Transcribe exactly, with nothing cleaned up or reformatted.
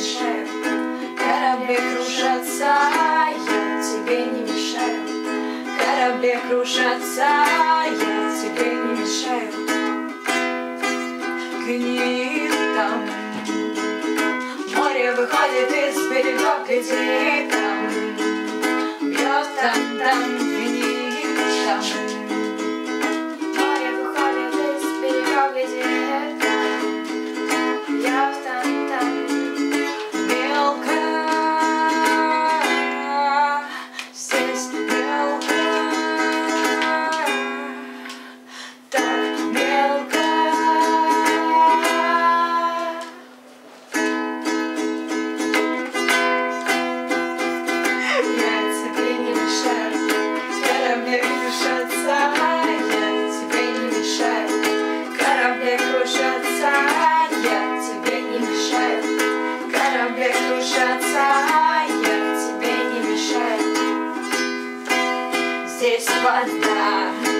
мешаю. Корабли кружатся, я тебе не мешаю. Корабли кружатся, я тебе не мешаю. Гниет там, море выходит из берегов, глядит там, бьет там, там, гниет там. Море выходит из берегов, глядит там, бьет там, там. Мелко, здесь мелко, так мелко. Я тебе не мешаю, корабли кружатся, я тебе не мешаю. Корабли кружатся, я тебе не мешаю. Корабли кружатся, я тебе не мешаю. Здесь вода.